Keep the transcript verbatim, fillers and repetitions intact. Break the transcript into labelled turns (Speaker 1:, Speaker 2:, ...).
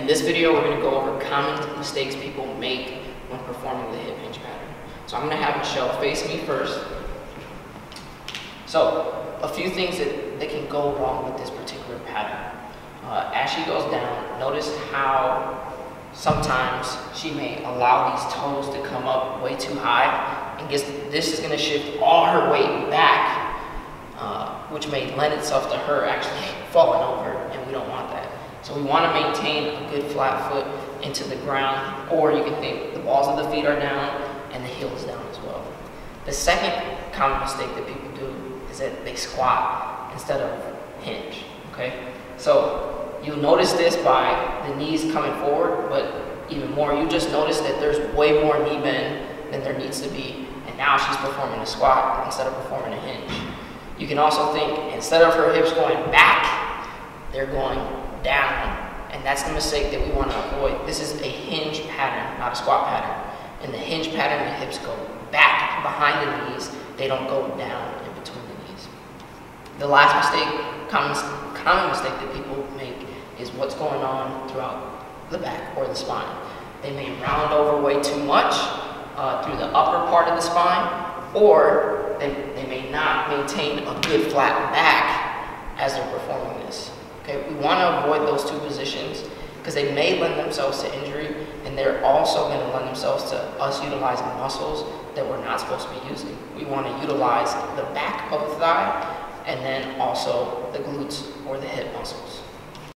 Speaker 1: this video, we're going to go over common mistakes people make when performing the hip hinge pattern. So I'm going to have Michelle face me first. So a few things that, that can go wrong with this particular pattern. Uh, as she goes down, notice how sometimes she may allow these toes to come up way too high, and gets, this is going to shift all her weight back, uh, which may lend itself to her actually falling over, and we don't want that. So we want to maintain a good flat foot into the ground, or you can think the balls of the feet are down and the heel is down as well. The second common mistake that people do is that they squat instead of hinge, okay? So you'll notice this by the knees coming forward, but even more, you just notice that there's way more knee bend than there needs to be, and now she's performing a squat instead of performing a hinge. You can also think, instead of her hips going back, they're going down, and that's the mistake that we want to avoid. This is a hinge pattern, not a squat pattern. In the hinge pattern, the hips go back behind the knees, they don't go down in between the knees. The last mistake, common, common mistake that people make is what's going on throughout the back or the spine. They may round over way too much uh, through the upper part of the spine, or they, they may not maintain a good flat back as they're performing this. Okay, we want to avoid those two positions because they may lend themselves to injury, and they're also going to lend themselves to us utilizing muscles that we're not supposed to be using. We want to utilize the back of the thigh and then also the glutes or the hip muscles.